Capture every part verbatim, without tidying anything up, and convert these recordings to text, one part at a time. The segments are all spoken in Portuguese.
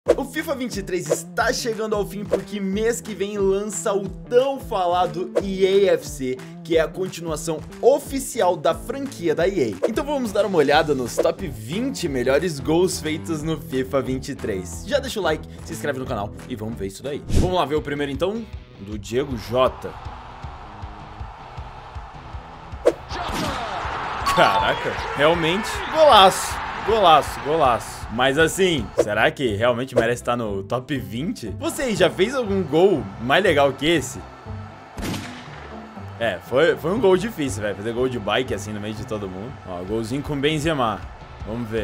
O FIFA vinte e três está chegando ao fim porque mês que vem lança o tão falado E A F C, que é a continuação oficial da franquia da E A. Então vamos dar uma olhada nos top vinte melhores gols feitos no FIFA vinte e três. Já deixa o like, se inscreve no canal e vamos ver isso daí. Vamos lá ver o primeiro então, do Diego Jota. Caraca, realmente golaço, golaço, golaço. Mas assim, será que realmente merece estar no top vinte? Você já fez algum gol mais legal que esse? É, foi, foi um gol difícil, velho. Fazer gol de bike assim no meio de todo mundo. Ó, golzinho com Benzema. Vamos ver.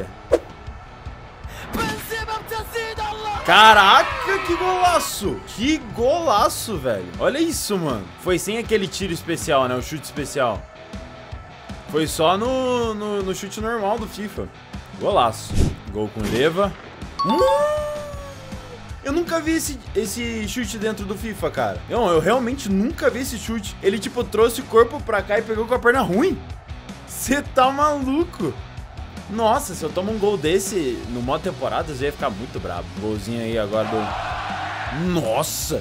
Caraca, que golaço! Que golaço, velho. Olha isso, mano. Foi sem aquele tiro especial, né? O chute especial. Foi só no, no, no chute normal do FIFA. Golaço. Gol com leva. Uh! Eu nunca vi esse, esse chute dentro do FIFA, cara. Não, eu realmente nunca vi esse chute. Ele, tipo, trouxe o corpo pra cá e pegou com a perna ruim. Você tá maluco? Nossa, se eu tomo um gol desse no modo temporada, eu ia ficar muito brabo. Golzinho aí agora do... Nossa!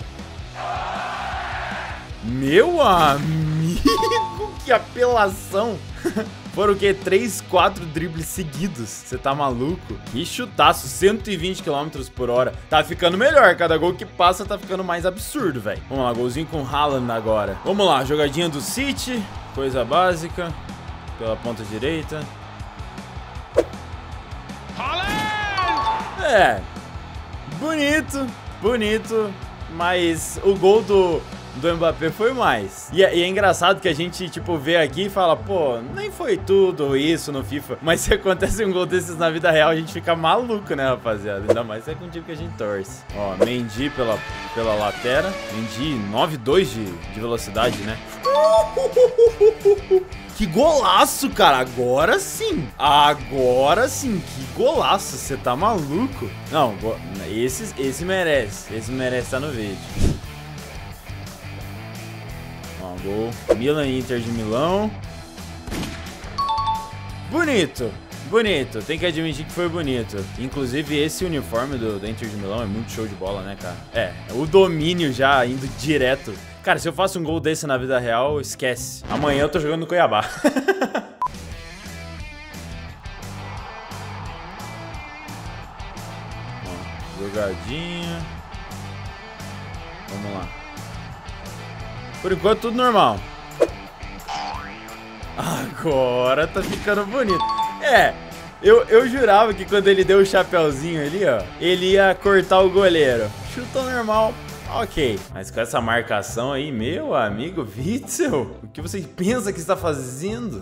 Meu amigo, que apelação! Foram o quê? três, quatro dribles seguidos. Você tá maluco? Que chutaço, cento e vinte quilômetros por hora. Tá ficando melhor, cada gol que passa tá ficando mais absurdo, velho. Vamos lá, golzinho com Haaland agora. Vamos lá, jogadinha do City. Coisa básica. Pela ponta direita. É, bonito, bonito. Mas o gol do... do Mbappé foi mais. E é, e é engraçado que a gente, tipo, vê aqui e fala, pô, nem foi tudo isso no FIFA. Mas se acontece um gol desses na vida real, a gente fica maluco, né, rapaziada? Ainda mais se é com o time que a gente torce. Ó, Mendy pela, pela lateral. Mendy, nove dois de, de velocidade, né? Que golaço, cara. Agora sim. Agora sim. Que golaço. Você tá maluco? Não, esse, esse merece. Esse merece estar no vídeo. Gol. Milan e Inter de Milão. Bonito, bonito. Tem que admitir que foi bonito. Inclusive esse uniforme do, do Inter de Milão é muito show de bola, né, cara? É, o domínio já indo direto. Cara, se eu faço um gol desse na vida real, esquece. Amanhã eu tô jogando no Cuiabá. Ó, jogadinha. Vamos lá. Por enquanto, tudo normal. Agora tá ficando bonito. É, eu, eu jurava que quando ele deu o chapéuzinho ali, ó, ele ia cortar o goleiro. Chutou normal, ok. Mas com essa marcação aí, meu amigo Witzel, o que você pensa que está fazendo?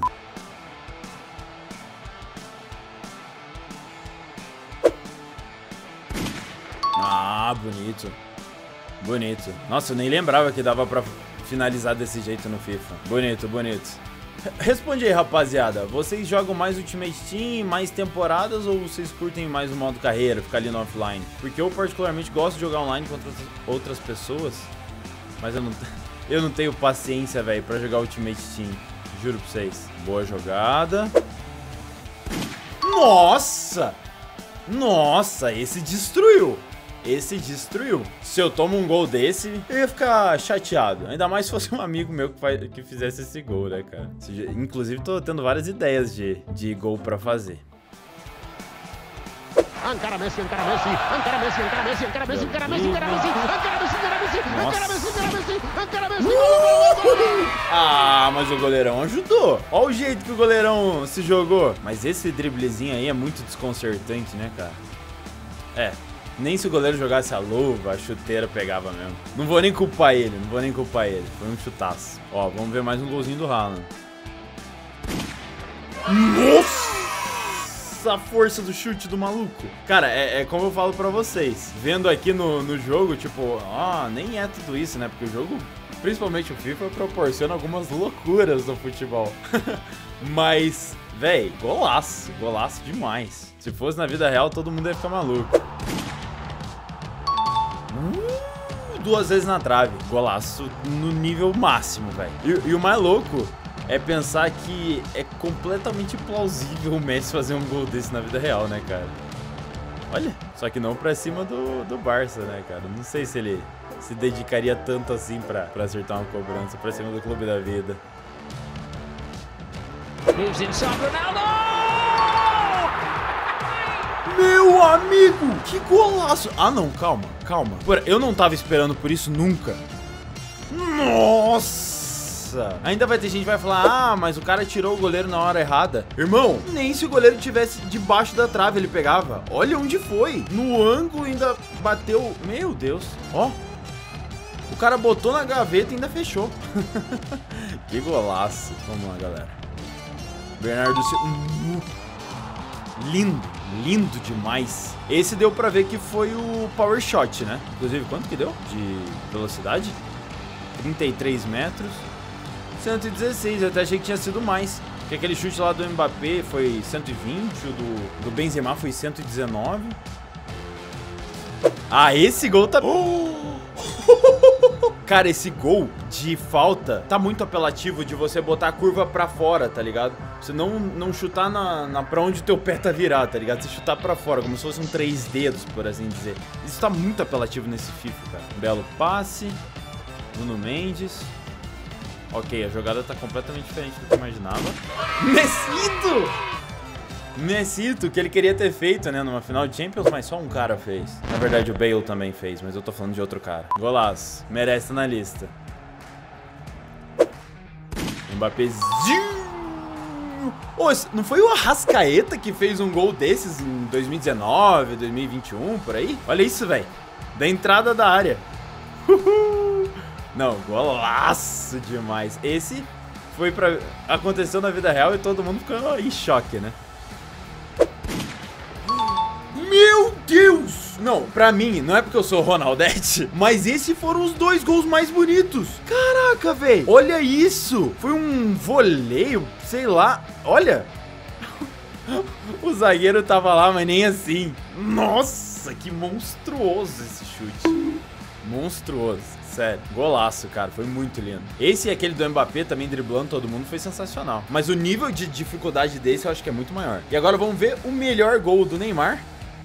Ah, bonito. Bonito. Nossa, eu nem lembrava que dava pra finalizar desse jeito no FIFA. Bonito, bonito. Responde aí, rapaziada. Vocês jogam mais Ultimate Team, mais temporadas, ou vocês curtem mais o modo carreira, ficar ali no offline? Porque eu particularmente gosto de jogar online contra outras pessoas, mas eu não, eu não tenho paciência, velho, pra jogar Ultimate Team. Juro pra vocês. Boa jogada. Nossa! Nossa, esse destruiu. Esse destruiu. Se eu tomo um gol desse, eu ia ficar chateado. Ainda mais se fosse um amigo meu que, faz, que fizesse esse gol, né, cara? Inclusive, tô tendo várias ideias de, de gol pra fazer. Encara Messi, encara Messi, encara Messi, encara Messi, encara Messi, encara Messi, encara Messi, encara Messi, encara Messi, encara Messi, encara Messi, encara Messi, Ah, mas o goleirão ajudou. Olha o jeito que o goleirão se jogou. Mas esse driblezinho aí é muito desconcertante, né, cara? É. Nem se o goleiro jogasse a luva, a chuteira pegava mesmo. Não vou nem culpar ele, não vou nem culpar ele. Foi um chutaço. Ó, vamos ver mais um golzinho do Haaland. Nossa, a força do chute do maluco. Cara, é, é como eu falo pra vocês. Vendo aqui no, no jogo, tipo, ó, nem é tudo isso, né? Porque o jogo, principalmente o FIFA, proporciona algumas loucuras no futebol. Mas, véi, golaço, golaço demais. Se fosse na vida real, todo mundo ia ficar maluco. Uh, duas vezes na trave. Golaço no nível máximo, velho. E, e o mais louco é pensar que é completamente plausível o Messi fazer um gol desse na vida real, né, cara? Olha, só que não pra cima do, do Barça, né, cara? Não sei se ele se dedicaria tanto assim pra, pra acertar uma cobrança pra cima do clube da vida. Meu amigo, que golaço! Ah, não, calma, calma. Eu não tava esperando por isso nunca. Nossa! Ainda vai ter gente que vai falar, ah, mas o cara tirou o goleiro na hora errada. Irmão, nem se o goleiro tivesse debaixo da trave ele pegava. Olha onde foi. No ângulo ainda bateu. Meu Deus. Ó. O cara botou na gaveta e ainda fechou. Que golaço. Vamos lá, galera. Bernardo Silva. Lindo, lindo demais. Esse deu pra ver que foi o power shot, né? Inclusive, quanto que deu de velocidade? trinta e três metros. cento e dezesseis, eu até achei que tinha sido mais. Porque aquele chute lá do Mbappé foi cento e vinte, o do, do Benzema foi cento e dezenove. Ah, esse gol tá... Oh! Cara, esse gol de falta tá muito apelativo de você botar a curva pra fora, tá ligado? Você não, não chutar na, na, pra onde o teu pé tá virado, tá ligado? Você chutar pra fora, como se fosse um três dedos, por assim dizer. Isso tá muito apelativo nesse FIFA, cara. Belo passe. Nuno Mendes. Ok, a jogada tá completamente diferente do que eu imaginava. Messito! Messito, que ele queria ter feito, né, numa final de Champions, mas só um cara fez. Na verdade, o Bale também fez, mas eu tô falando de outro cara. Golaço. Merece na lista. Mbappézinho. Oh, não foi o Arrascaeta que fez um gol desses em dois mil e dezenove, dois mil e vinte e um, por aí? Olha isso, velho. Da entrada da área. Uhul. Não, golaço demais. Esse foi pra... aconteceu na vida real e todo mundo ficou em choque, né? Meu Deus! Não, pra mim, não é porque eu sou Ronaldete, mas esses foram os dois gols mais bonitos. Caraca, velho. Olha isso. Foi um voleio, sei lá. Olha. O zagueiro tava lá, mas nem assim. Nossa, que monstruoso esse chute. Monstruoso. Sério, golaço, cara, foi muito lindo. Esse e aquele do Mbappé também driblando todo mundo foi sensacional. Mas o nível de dificuldade desse eu acho que é muito maior. E agora vamos ver o melhor gol do Neymar.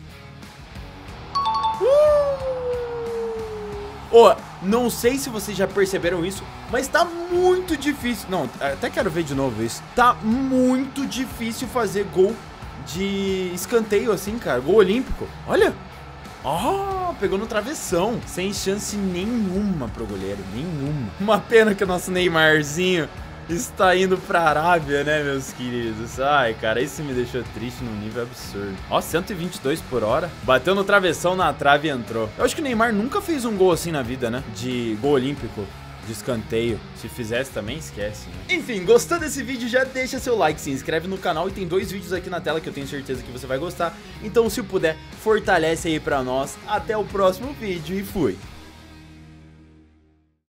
Oh, não sei se vocês já perceberam isso, mas tá muito difícil. Não, até quero ver de novo isso. Tá muito difícil fazer gol de escanteio assim, cara. Gol olímpico. Olha. Oh, pegou no travessão. Sem chance nenhuma pro goleiro. Nenhuma. Uma pena que o nosso Neymarzinho está indo pra Arábia, né, meus queridos? Ai, cara, isso me deixou triste num nível absurdo. Ó, cento e vinte e dois por hora. Bateu no travessão, na trave e entrou. Eu acho que o Neymar nunca fez um gol assim na vida, né? De gol olímpico. De escanteio. Se fizesse também, esquece, né? Enfim, gostou desse vídeo, já deixa seu like, se inscreve no canal e tem dois vídeos aqui na tela que eu tenho certeza que você vai gostar. Então, se puder, fortalece aí pra nós. Até o próximo vídeo e fui!